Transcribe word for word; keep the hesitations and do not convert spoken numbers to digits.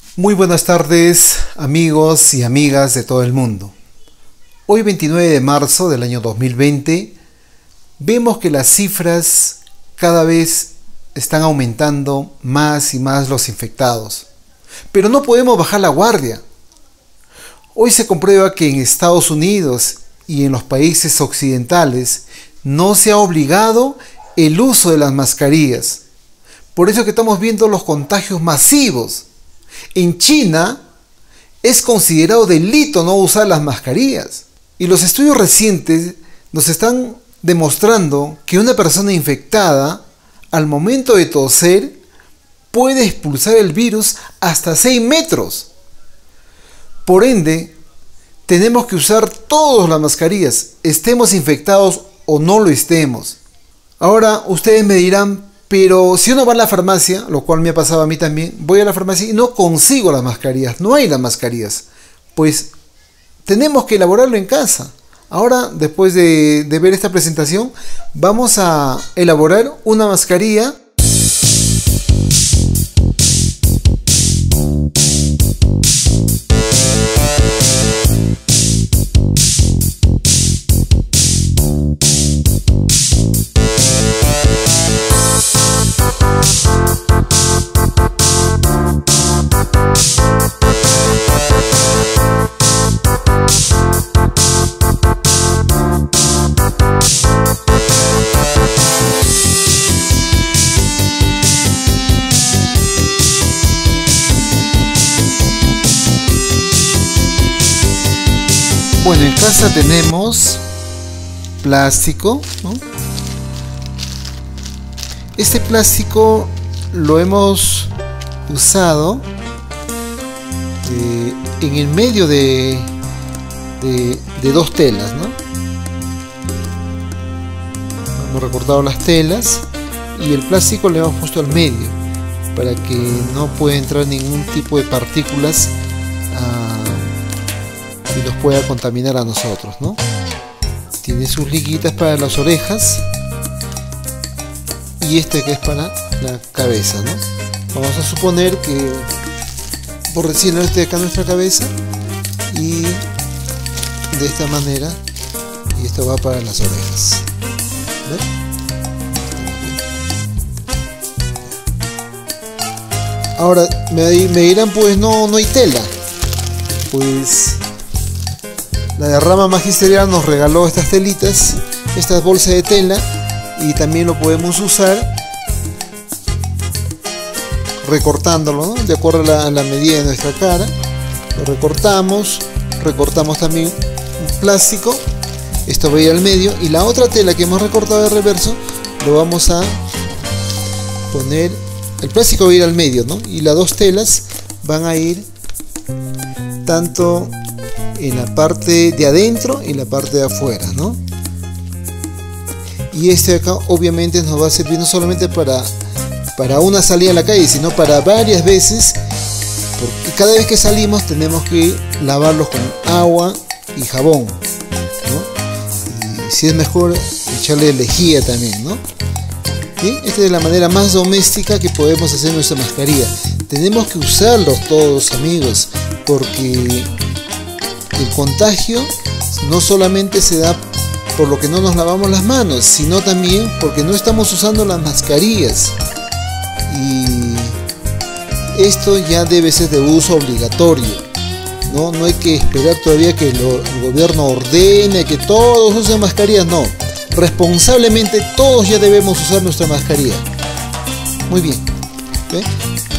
Muy buenas tardes, amigos y amigas de todo el mundo. Hoy veintinueve de marzo del año dos mil veinte, vemos que las cifras cada vez están aumentando más y más los infectados. Pero no podemos bajar la guardia. Hoy se comprueba que en Estados Unidos y en los países occidentales no se ha obligado el uso de las mascarillas. Por eso que estamos viendo los contagios masivos. En China es considerado delito no usar las mascarillas. Y los estudios recientes nos están demostrando que una persona infectada, al momento de toser, puede expulsar el virus hasta seis metros. Por ende, tenemos que usar todas las mascarillas, estemos infectados o no lo estemos. Ahora, ustedes me dirán, pero si uno va a la farmacia, lo cual me ha pasado a mí también, voy a la farmacia y no consigo las mascarillas, no hay las mascarillas. Pues tenemos que elaborarlo en casa. Ahora, después de, de ver esta presentación, vamos a elaborar una mascarilla. Bueno, en casa tenemos plástico, ¿no? Este plástico lo hemos usado eh, en el medio de, de, de dos telas, ¿no? Hemos recortado las telas y el plástico le hemos puesto al medio para que no pueda entrar ningún tipo de partículas a y nos pueda contaminar a nosotros, ¿no? Tiene sus liguitas para las orejas y este que es para la cabeza, ¿no? Vamos a suponer que por recién este de acá nuestra cabeza y de esta manera, y esto va para las orejas. ¿Ven? Ahora me, me dirán, pues no, no hay tela. Pues la de Rama Magisterial nos regaló estas telitas, estas bolsas de tela, y también lo podemos usar recortándolo, ¿no? De acuerdo a la, a la medida de nuestra cara. Lo recortamos, recortamos también un plástico, esto va a ir al medio, y la otra tela que hemos recortado de reverso lo vamos a poner, el plástico va a ir al medio, ¿no? Y las dos telas van a ir tanto en la parte de adentro y la parte de afuera, ¿no? Y este de acá obviamente nos va a servir no solamente para, para una salida a la calle, sino para varias veces, porque cada vez que salimos tenemos que lavarlos con agua y jabón, ¿no? Y si es mejor echarle lejía también, ¿no? ¿Sí? Esta es la manera más doméstica que podemos hacer nuestra mascarilla. Tenemos que usarlos todos, amigos, porque el contagio no solamente se da por lo que no nos lavamos las manos, sino también porque no estamos usando las mascarillas. Y esto ya debe ser de uso obligatorio. No, no hay que esperar todavía que lo, el gobierno ordene que todos usen mascarillas, no. Responsablemente todos ya debemos usar nuestra mascarilla. Muy bien. ¿Ve?